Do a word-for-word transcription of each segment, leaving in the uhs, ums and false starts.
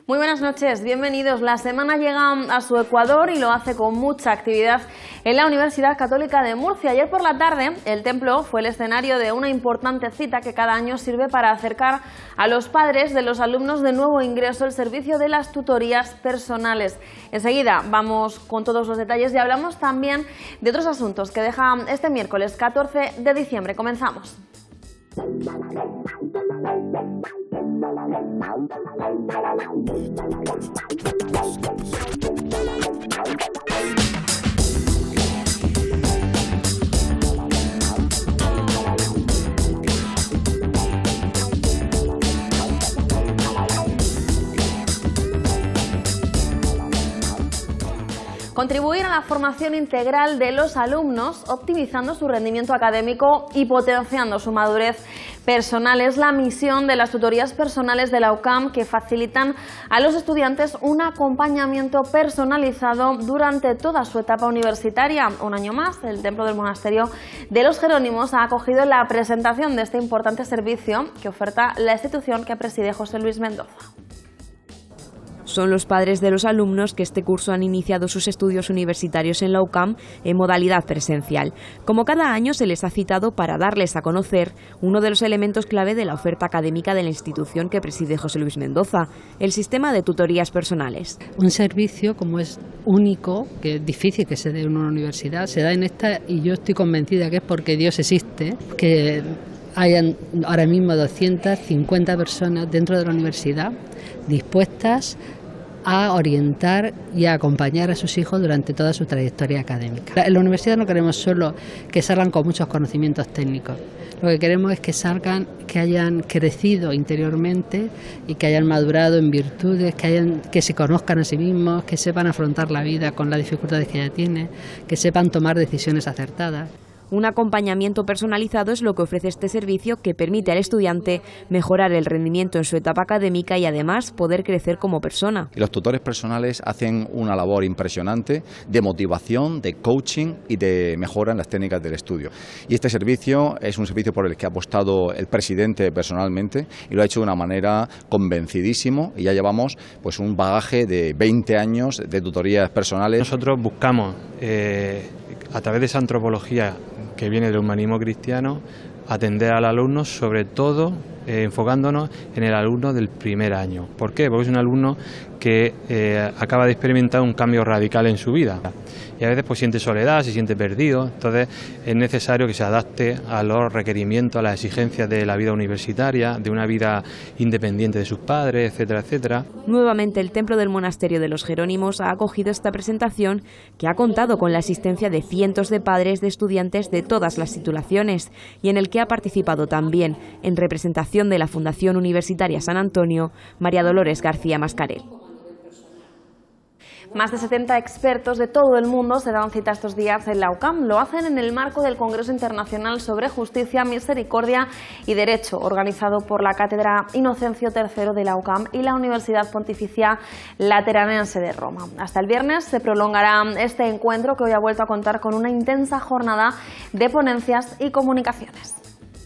Muy buenas noches, bienvenidos. La semana llega a su ecuador y lo hace con mucha actividad en la Universidad Católica de Murcia. Ayer por la tarde el templo fue el escenario de una importante cita que cada año sirve para acercar a los padres de los alumnos de nuevo ingreso el servicio de las tutorías personales. Enseguida vamos con todos los detalles y hablamos también de otros asuntos que deja este miércoles catorce de diciembre. Comenzamos. Contribuir a la formación integral de los alumnos, optimizando su rendimiento académico y potenciando su madurez personal. Es la misión de las tutorías personales de la U C A M, que facilitan a los estudiantes un acompañamiento personalizado durante toda su etapa universitaria. Un año más, el Templo del Monasterio de los Jerónimos ha acogido la presentación de este importante servicio que oferta la institución que preside José Luis Mendoza. Son los padres de los alumnos que este curso han iniciado sus estudios universitarios en la U C A M en modalidad presencial. Como cada año se les ha citado para darles a conocer uno de los elementos clave de la oferta académica de la institución que preside José Luis Mendoza, el sistema de tutorías personales. Un servicio como es único, que es difícil que se dé en una universidad, se da en esta y yo estoy convencida que es porque Dios existe, que hay ahora mismo doscientas cincuenta personas dentro de la universidad dispuestas a orientar y a acompañar a sus hijos durante toda su trayectoria académica. En la universidad no queremos solo que salgan con muchos conocimientos técnicos, lo que queremos es que salgan, que hayan crecido interiormente y que hayan madurado en virtudes, que, hayan, que se conozcan a sí mismos, que sepan afrontar la vida con las dificultades que ya tienen, que sepan tomar decisiones acertadas. Un acompañamiento personalizado es lo que ofrece este servicio, que permite al estudiante mejorar el rendimiento en su etapa académica y además poder crecer como persona. Y los tutores personales hacen una labor impresionante de motivación, de coaching y de mejora en las técnicas del estudio. Y este servicio es un servicio por el que ha apostado el presidente personalmente y lo ha hecho de una manera convencidísimo, y ya llevamos pues un bagaje de veinte años de tutorías personales. Nosotros buscamos eh, a través de esa antropología que viene del humanismo cristiano, atender al alumno, sobre todo eh, enfocándonos en el alumno del primer año. ¿Por qué? Porque es un alumno que eh, acaba de experimentar un cambio radical en su vida y a veces pues siente soledad, se siente perdido. Entonces es necesario que se adapte a los requerimientos, a las exigencias de la vida universitaria, de una vida independiente de sus padres, etcétera, etcétera. Nuevamente el Templo del Monasterio de los Jerónimos ha acogido esta presentación, que ha contado con la asistencia de cientos de padres de estudiantes de todas las titulaciones y en el que ha participado también, en representación de la Fundación Universitaria San Antonio, María Dolores García Mascarell. Más de setenta expertos de todo el mundo se dan cita estos días en la U C A M. Lo hacen en el marco del Congreso Internacional sobre Justicia, Misericordia y Derecho, organizado por la Cátedra Inocencio tercero de la U C A M y la Universidad Pontificia Lateranense de Roma. Hasta el viernes se prolongará este encuentro, que hoy ha vuelto a contar con una intensa jornada de ponencias y comunicaciones.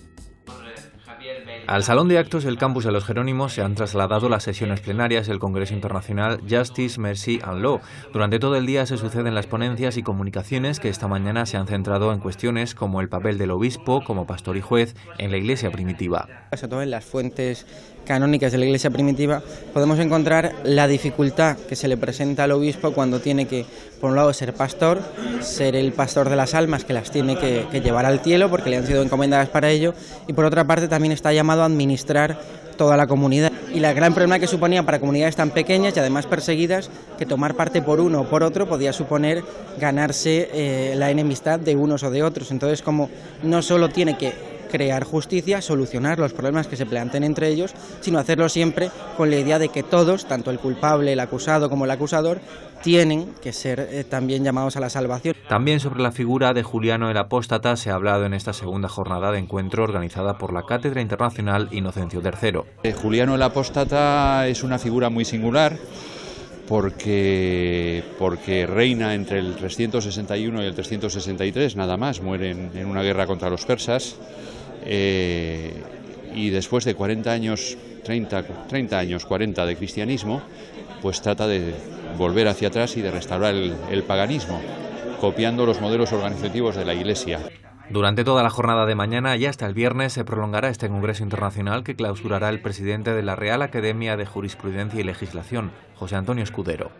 Al Salón de Actos del Campus de los Jerónimos se han trasladado las sesiones plenarias del Congreso Internacional Justice, Mercy and Law. Durante todo el día se suceden las ponencias y comunicaciones que esta mañana se han centrado en cuestiones como el papel del obispo como pastor y juez en la Iglesia primitiva. Sobre todo en las fuentes canónicas de la Iglesia primitiva podemos encontrar la dificultad que se le presenta al obispo cuando tiene que, por un lado, ser pastor, ser el pastor de las almas que las tiene que, que llevar al cielo porque le han sido encomendadas para ello, y por otra parte también está llamado a administrar toda la comunidad. Y la gran problema que suponía para comunidades tan pequeñas y además perseguidas, que tomar parte por uno o por otro podía suponer ganarse eh, la enemistad de unos o de otros. Entonces, como no solo tiene que crear justicia, solucionar los problemas que se planteen entre ellos, sino hacerlo siempre con la idea de que todos, tanto el culpable, el acusado como el acusador, tienen que ser eh, también llamados a la salvación. También sobre la figura de Juliano el Apóstata se ha hablado en esta segunda jornada de encuentro organizada por la Cátedra Internacional Inocencio tercero. Eh, Juliano el Apóstata es una figura muy singular porque, porque reina entre el trescientos sesenta y uno y el trescientos sesenta y tres, nada más, muere en, en una guerra contra los persas, eh, y después de cuarenta años treinta, treinta años, cuarenta de cristianismo, pues trata de volver hacia atrás y de restaurar el, el paganismo, copiando los modelos organizativos de la Iglesia. Durante toda la jornada de mañana y hasta el viernes se prolongará este Congreso Internacional que clausurará el presidente de la Real Academia de Jurisprudencia y Legislación, José Antonio Escudero.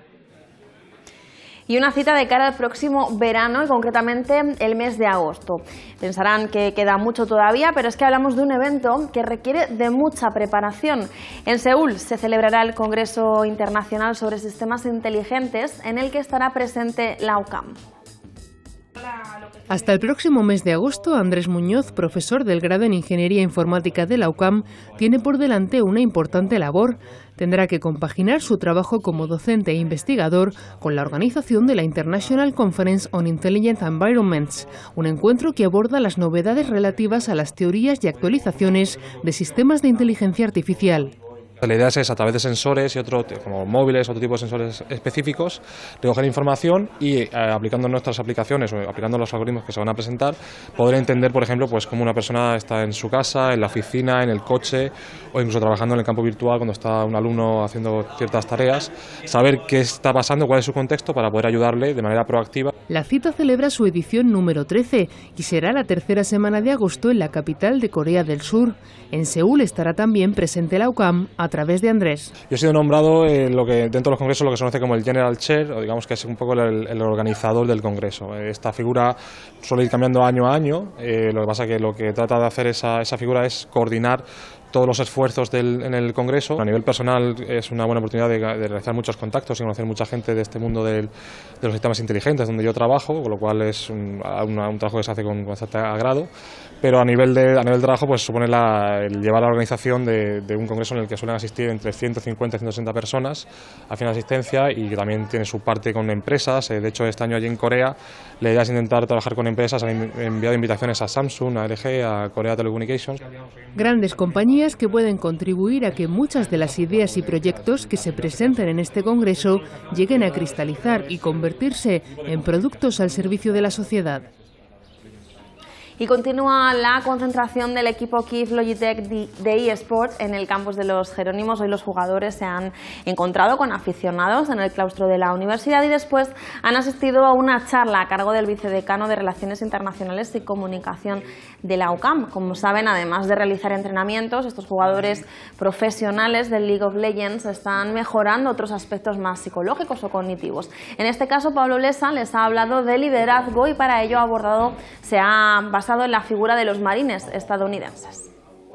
Y una cita de cara al próximo verano y concretamente el mes de agosto. Pensarán que queda mucho todavía, pero es que hablamos de un evento que requiere de mucha preparación. En Seúl se celebrará el Congreso Internacional sobre Sistemas Inteligentes, en el que estará presente la U C A M. Hasta el próximo mes de agosto, Andrés Muñoz, profesor del grado en Ingeniería Informática de la U C A M, tiene por delante una importante labor. Tendrá que compaginar su trabajo como docente e investigador con la organización de la International Conference on Intelligent Environments, un encuentro que aborda las novedades relativas a las teorías y actualizaciones de sistemas de inteligencia artificial. La idea es, a través de sensores y otro, como móviles, otro tipo de sensores específicos, recoger información y eh, aplicando nuestras aplicaciones o aplicando los algoritmos que se van a presentar, poder entender, por ejemplo, pues cómo una persona está en su casa, en la oficina, en el coche o incluso trabajando en el campo virtual cuando está un alumno haciendo ciertas tareas, saber qué está pasando, cuál es su contexto para poder ayudarle de manera proactiva. La cita celebra su edición número trece y será la tercera semana de agosto en la capital de Corea del Sur. En Seúl estará también presente la U C A M a través de Andrés. Yo he sido nombrado eh, lo que dentro de los congresos lo que se conoce como el General Chair, o digamos que es un poco el, el organizador del congreso. Esta figura suele ir cambiando año a año, eh, lo que pasa que lo que trata de hacer esa, esa figura es coordinar todos los esfuerzos del, en el Congreso. A nivel personal es una buena oportunidad de, de realizar muchos contactos y conocer mucha gente de este mundo del, de los sistemas inteligentes donde yo trabajo, con lo cual es un, una, un trabajo que se hace con bastante agrado. Pero a nivel de, a nivel de trabajo pues supone la, el llevar la organización de, de un congreso en el que suelen asistir entre ciento cincuenta y ciento sesenta personas a fin de asistencia y que también tiene su parte con empresas. De hecho, este año allí en Corea la idea es intentar trabajar con empresas. Han enviado invitaciones a Samsung, a L G, a Korea Telecommunications. Grandes compañías que pueden contribuir a que muchas de las ideas y proyectos que se presenten en este congreso lleguen a cristalizar y convertirse en productos al servicio de la sociedad. Y continúa la concentración del equipo Kiev Logitech de eSports en el campus de los Jerónimos. Hoy los jugadores se han encontrado con aficionados en el claustro de la universidad y después han asistido a una charla a cargo del vicedecano de Relaciones Internacionales y Comunicación de la U C A M. Como saben, además de realizar entrenamientos, estos jugadores profesionales del League of Legends están mejorando otros aspectos más psicológicos o cognitivos. En este caso, Pablo Lesa les ha hablado de liderazgo y para ello ha abordado, se ha basado en la figura de los marines estadounidenses.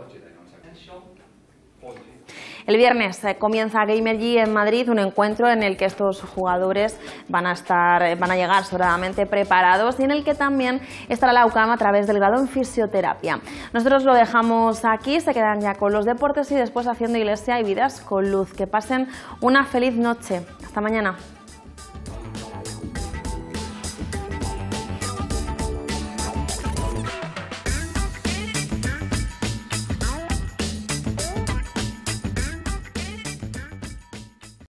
El viernes eh, comienza Gamergy en Madrid, un encuentro en el que estos jugadores van a estar, van a llegar sobradamente preparados y en el que también estará la U C A M a través del grado en fisioterapia. Nosotros lo dejamos aquí, se quedan ya con los deportes y después haciendo iglesia y vidas con luz. Que pasen una feliz noche. Hasta mañana.